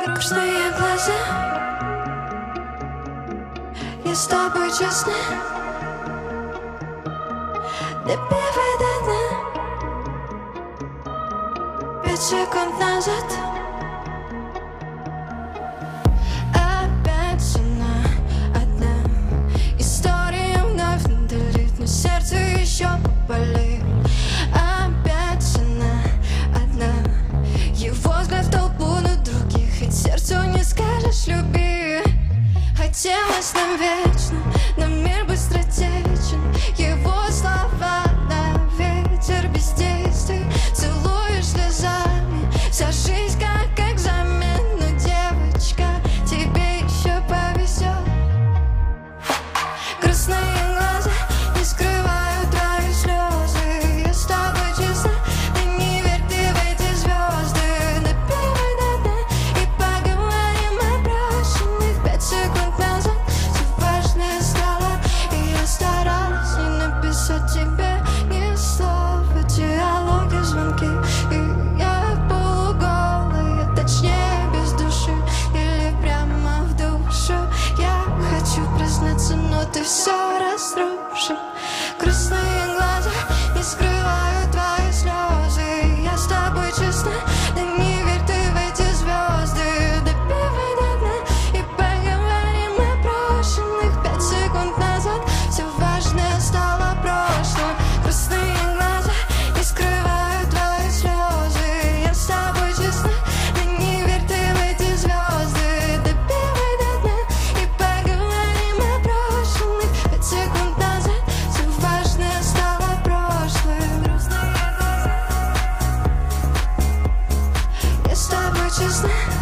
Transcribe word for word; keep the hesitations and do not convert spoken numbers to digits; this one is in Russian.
Грустные глаза, я с тобой честна. Допивай до дна. Пять секунд назад. Опять она одна. История вновь надалит, но сердце еще болит. Опять она одна. Его взгляд в толпу на других, ведь сердцу не скажешь люби. Хотелось нам вечно, но мир быстротечен. Его слова на ветер без действий. Целуешь слезами, вся жизнь как экзамен. Но, девочка, тебе еще повезет. Грустные глаза не скрывают твои слезы. Я с тобой честна, да не верь ты в эти звезды. Допивай до дна и поговорим о брошенных. Пять секунд назад все важное стало, и я старалась не написать тебе ни слова. Диалоги, звонки, и я полуголая, точнее без души, или прямо в душу. Я хочу признаться, но ты все разрушил. Грустные глаза не скрывают твои слезы. Я с тобой честна, да не верь ты в эти звезды. Допивай до дна и поговорим о брошенных. Пять секунд назад все важное стало прошлым. Грустные глаза не скрывают твои слезы. Я с тобой честна, да не верь ты в эти звезды. Допивай до дна и поговорим о брошенных. Пять секунд назад все важное стало прошлым. Грустные глаза. Я с тобой честна.